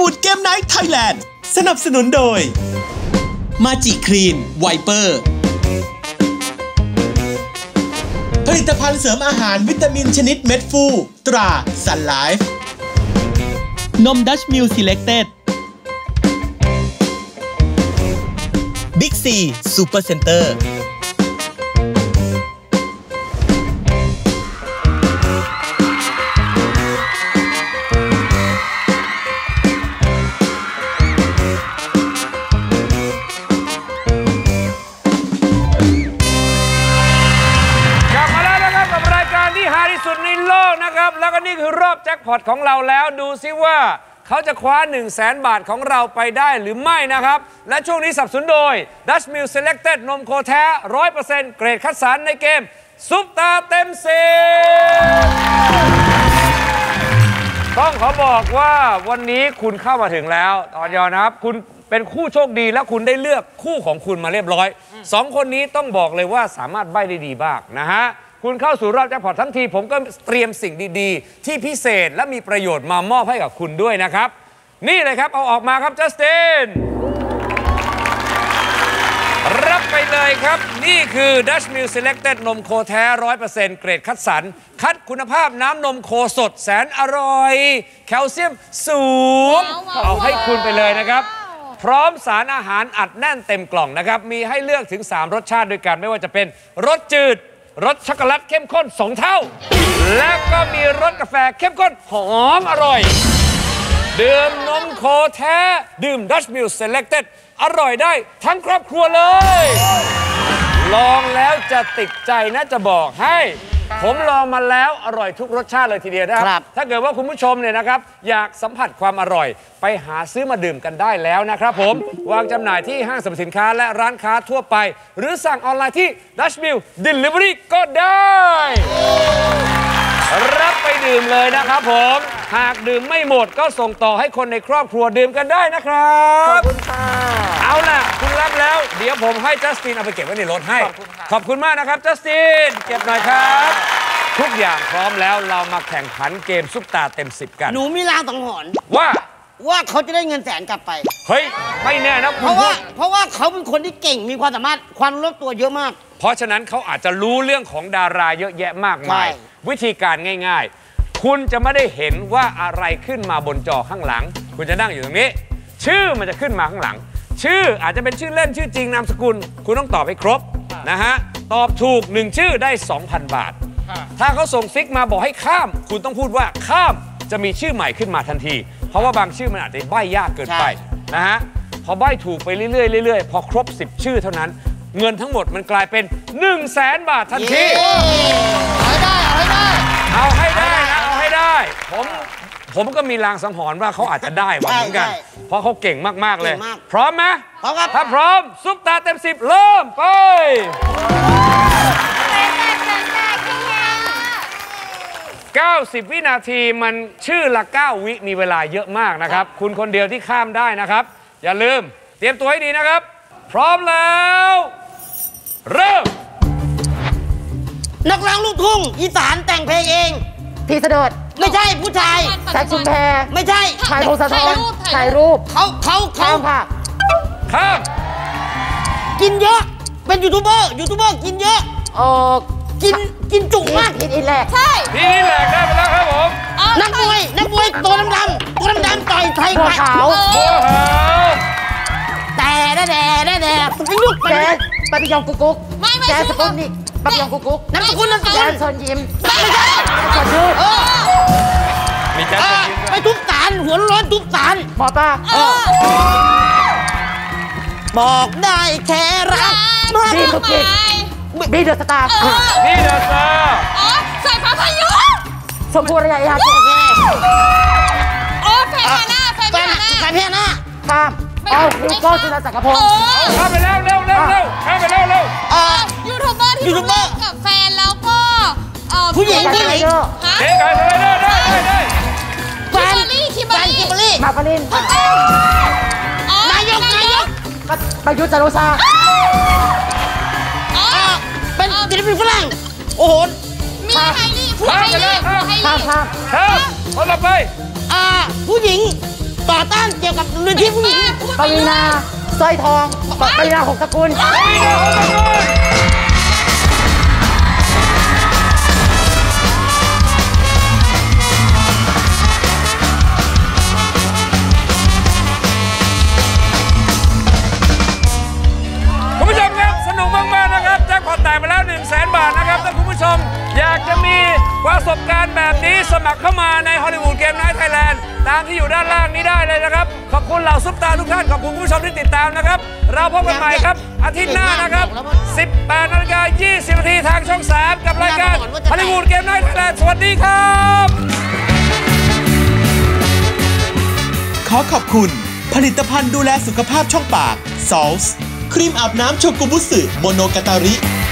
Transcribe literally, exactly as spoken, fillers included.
วูดเกมไนท์ไทยแลนด์สนับสนุนโดยมาจิครีนไวเปอร์ผลิตภัณฑ์เสริมอาหารวิตามินชนิดเม็ดฟูตราซันไลฟ์นมดัชมิลซีเล็กเต็ดบิ๊กซีซูเปอร์เซ็นเตอร์แล้วก็นี่คือรอบแจ็คพอตของเราแล้วดูซิว่าเขาจะคว้า หนึ่งแสน บาทของเราไปได้หรือไม่นะครับและช่วงนี้สนับสนุนโดย Dutch Mill Selected นมโคแท้ ร้อยเปอร์เซ็นต์ เกรดคัดสรรในเกมซุปตาเต็มสิบต้องขอบอกว่าวันนี้คุณเข้ามาถึงแล้วตอนยอนะครับคุณเป็นคู่โชคดีและคุณได้เลือกคู่ของคุณมาเรียบร้อยสองคนนี้ต้องบอกเลยว่าสามารถใบ้ได้ดีบ้างนะฮะคุณเข้าสู่รอบแจ็คพอตทั้งทีผมก็เตรียมสิ่งดีๆที่พิเศษและมีประโยชน์มามอบให้กับคุณด้วยนะครับนี่เลยครับเอาออกมาครับจัสตินรับไปเลยครับนี่คือ Dutch Mill Selected นมโคแท้ ร้อยเปอร์เซ็นต์ เกรดคัดสรรคัดคุณภาพน้ำนมโคสดแสนอร่อยแคลเซียมสูงเอาให้คุณไปเลยนะครับพร้อมสารอาหารอัดแน่นเต็มกล่องนะครับมีให้เลือกถึงสามรสชาติด้วยกันไม่ว่าจะเป็นรสจืดรสช็อกโกแลตเข้มข้นสองเท่าและก็มีรสกาแฟเข้มข้นหอมอร่อยดื่มนมโคแท้ดื่ม Dutch Mill Selected อร่อยได้ทั้งครอบครัวเลยลองแล้วจะติดใจนะจะบอกให้ผมลองมาแล้วอร่อยทุกรสชาติเลยทีเดียวนะครับถ้าเกิดว่าคุณผู้ชมเนี่ยนะครับอยากสัมผัสความอร่อยไปหาซื้อมาดื่มกันได้แล้วนะครับผมวางจำหน่ายที่ห้างสรรพสินค้าและร้านค้าทั่วไปหรือสั่งออนไลน์ที่ Dutch Mill Delivery ก็ได้รับไปดื่มเลยนะครับผมหากดื่มไม่หมดก็ส่งต่อให้คนในครอบครัวดื่มกันได้นะครับขอบคุณค่ะเอาล่ะคุณรับแล้วเดี๋ยวผมให้จัสตินเอาไปเก็บไว้ในรถให้ขอบคุณมากนะครับจัสตินเก็บหน่อยครับทุกอย่างพร้อมแล้วเรามาแข่งขันเกมซุปตาเต็มสิบกันหนูมีลางสังหรณ์ว่าว่าเขาจะได้เงินแสนกลับไปเฮ้ยไม่แน่นะเพราะว่าเพราะว่าเขาเป็นคนที่เก่งมีความสามารถความรู้รอบตัวเยอะมากเพราะฉะนั้นเขาอาจจะรู้เรื่องของดาราเยอะแยะมากมายวิธีการง่ายๆคุณจะไม่ได้เห็นว่าอะไรขึ้นมาบนจอข้างหลังคุณจะนั่งอยู่ตรงนี้ชื่อมันจะขึ้นมาข้างหลังชื่ออาจจะเป็นชื่อเล่นชื่อจริงนามสกุลคุณต้องตอบให้ครบนะฮะตอบถูกหนึ่งชื่อได้ สองพัน บาทถ้าเขาส่งซิกมาบอกให้ข้ามคุณต้องพูดว่าข้ามจะมีชื่อใหม่ขึ้นมาทันทีเพราะว่าบางชื่อมันอาจจะใบ้ยากเกินไปนะฮะพอใบ้ถูกไปเรื่อยๆเรื่อยๆพอครบสิบชื่อเท่านั้นเงินทั้งหมดมันกลายเป็น หนึ่งแสน บาททันทีเอาให้ได้เอาให้ได้เอาให้ได้นะเอาให้ได้ผมผมก็มีลางสังหรณ์ว่าเขาอาจจะได้วันเหมือนกันเพราะเขาเก่งมากๆเลยพร้อมไหมพร้อมครับถ้าพร้อมซุปตาเต็มสิบเริ่มไปเก้าสิบวินาทีมันชื่อละเก้าวิมีเวลาเยอะมากนะครับคุณคนเดียวที่ข้ามได้นะครับอย่าลืมเตรียมตัวให้ดีนะครับพร้อมแล้วเริ่มนักร้องลูกทุ่งอีสานแต่งเพลงเองพี่เสด็จไม่ใช่ผู้ชายแซคชุมแพไม่ใช่ถ่ายโพสต์ถ่ายรูปเขาเขาเขาค่ะข้ามกินเยอะเป็นยูทูบเบอร์ยูทูบเบอร์กินเยอะเออกินกินจุกมากกินอินแหลกใช่พี่อินแหลกได้ไปแล้วครับผมนักมวยนักมวยตัวดำดำตัวดำดำต่อยไทยขาวบัวขาวแต่แด่แด่แด่แด่ยุกแจ๊สปาปิยองกุ๊กกุ๊กแจ๊สสปุ้นนี่ปาปิยองกุ๊กกุ๊กน้ำสกุลน้ำสกุลแจ๊สชนยิ้มไม่ใช่ชนยืดมีแจ๊สชนยิ้มไปทุบสารหัวร้อนทุบสารหมอป้าบอกได้แค่รักบีทุกทีบีเดอะสตาร์บีเดอะสตาร์อ๋อสายฟ้าพายุชมพูระยะยาวโอ้แฟนฮาน่าแฟนฮาน่าแฟนฮาน่าข้ามเอาฮิวโก้สุนันท์จักรพงศ์ข้ามไปแล้วเร็วเร็วเร็วข้ามไปแล้วเร็วยูทูบเบอร์ที่เลิกกับแฟนแล้วก็ผู้หญิงผู้หญิงเจ๊กันเลยได้ได้ได้แฟนคิมเบอรี่คิมเบอรี่มาปาลินนายกนายกประยุทธ์จันทร์โอชาเป็นศิลปินฝรั่งโอ้โหมีไฮลี่ผู้ไฮลี่ผู้ไฮลี่ข้ามข้ามข้ามคนละไปผู้หญิงต่อต้านเกี่ยวกับเรื่องที่ผู้หญิงปวีนาสร้อยทองปวีนาหกสกุลคุณผู้ชมครับสนุกมากๆนะครับแจ็คพอตแตกไปแล้ว หนึ่งแสน บาทนะครับถ้าคุณผู้ชมอยากจะมีประสบการณ์แบบนี้สมัครเข้ามาในฮอลลีวูดเกมไนท์ไทยแลนด์ตามที่อยู่ด้านล่างนี้ได้เลยนะครับขอบคุณเหล่าซุปตาทุกท่านขอบคุณคุณผู้ชมที่ติดตามนะครับเราพบกันใหม่ครับอาทิตย์หน้านะครับ สิบแปดนาฬิกายี่สิบนาทีทางช่องสามกับรายการฮอลลีวูดเกมไนท์ไทยแลนด์สวัสดีครับขอขอบคุณผลิตภัณฑ์ดูแลสุขภาพช่องปาก ซอลส์ ครีมอาบน้ำโชกุบุสึโมโนกาตาริ